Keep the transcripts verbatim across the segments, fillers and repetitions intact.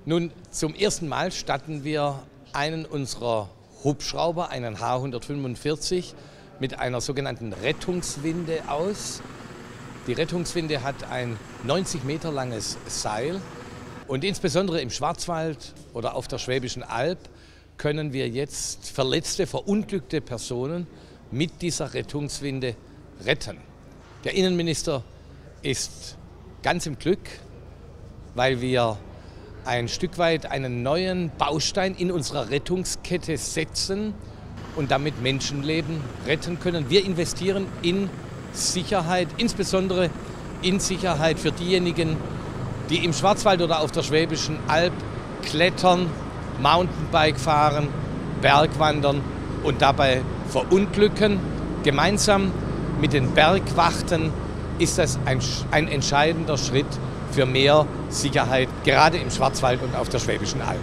Nun, zum ersten Mal statten wir einen unserer Hubschrauber, einen H hundertfünfundvierzig, mit einer sogenannten Rettungswinde aus. Die Rettungswinde hat ein neunzig Meter langes Seil und insbesondere im Schwarzwald oder auf der Schwäbischen Alb können wir jetzt verletzte, verunglückte Personen mit dieser Rettungswinde retten. Der Innenminister ist ganz im Glück, weil wir ein Stück weit einen neuen Baustein in unserer Rettungskette setzen und damit Menschenleben retten können. Wir investieren in Sicherheit, insbesondere in Sicherheit für diejenigen, die im Schwarzwald oder auf der Schwäbischen Alb klettern, Mountainbike fahren, Bergwandern und dabei verunglücken. Gemeinsam mit den Bergwachten ist das ein, ein entscheidender Schritt für mehr Sicherheit, gerade im Schwarzwald und auf der Schwäbischen Alb.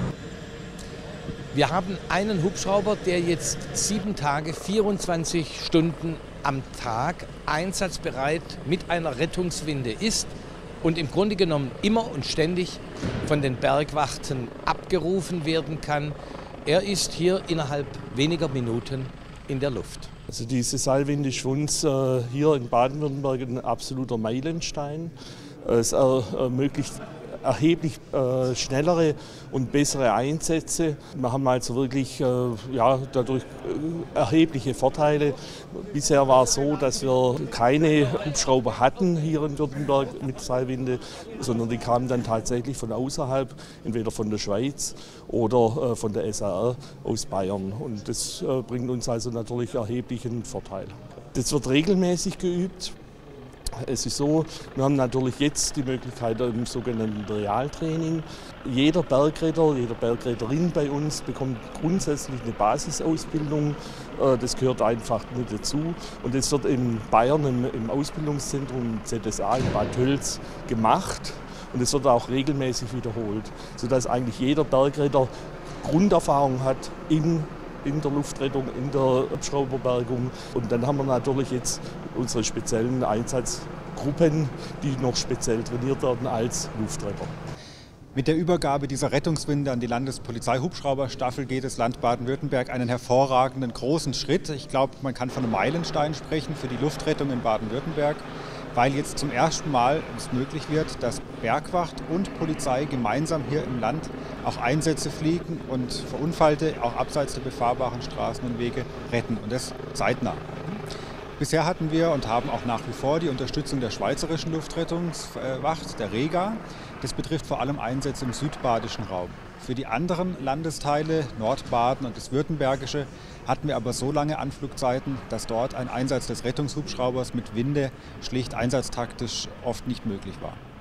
Wir haben einen Hubschrauber, der jetzt sieben Tage, vierundzwanzig Stunden am Tag einsatzbereit mit einer Rettungswinde ist und im Grunde genommen immer und ständig von den Bergwachten abgerufen werden kann. Er ist hier innerhalb weniger Minuten in der Luft. Also diese Seilwinde ist für uns äh, hier in Baden-Württemberg ein absoluter Meilenstein. Es ermöglicht erheblich äh, schnellere und bessere Einsätze. Wir haben also wirklich äh, ja, dadurch äh, erhebliche Vorteile. Bisher war es so, dass wir keine Hubschrauber hatten hier in Württemberg mit Seilwinde, sondern die kamen dann tatsächlich von außerhalb, entweder von der Schweiz oder äh, von der S A R aus Bayern. Und das äh, bringt uns also natürlich erheblichen Vorteil. Das wird regelmäßig geübt. Es ist so, wir haben natürlich jetzt die Möglichkeit im sogenannten Realtraining. Jeder Bergretter, jede Bergretterin bei uns bekommt grundsätzlich eine Basisausbildung. Das gehört einfach mit dazu. Und das wird in Bayern im, im Ausbildungszentrum Z S A in Bad Tölz gemacht. Und es wird auch regelmäßig wiederholt, sodass eigentlich jeder Bergretter Grunderfahrung hat in in der Luftrettung, in der Hubschrauberbergung. Und dann haben wir natürlich jetzt unsere speziellen Einsatzgruppen, die noch speziell trainiert werden als Luftretter. Mit der Übergabe dieser Rettungswinde an die Landespolizei-Hubschrauberstaffel geht das Land Baden-Württemberg einen hervorragenden großen Schritt. Ich glaube, man kann von einem Meilenstein sprechen für die Luftrettung in Baden-Württemberg, weil jetzt zum ersten Mal es möglich wird, dass Bergwacht und Polizei gemeinsam hier im Land auch Einsätze fliegen und Verunfallte auch abseits der befahrbaren Straßen und Wege retten, und das zeitnah. Bisher hatten wir und haben auch nach wie vor die Unterstützung der Schweizerischen Luftrettungswacht, der Rega. Das betrifft vor allem Einsätze im südbadischen Raum. Für die anderen Landesteile, Nordbaden und das Württembergische, hatten wir aber so lange Anflugzeiten, dass dort ein Einsatz des Rettungshubschraubers mit Winde schlicht einsatztaktisch oft nicht möglich war.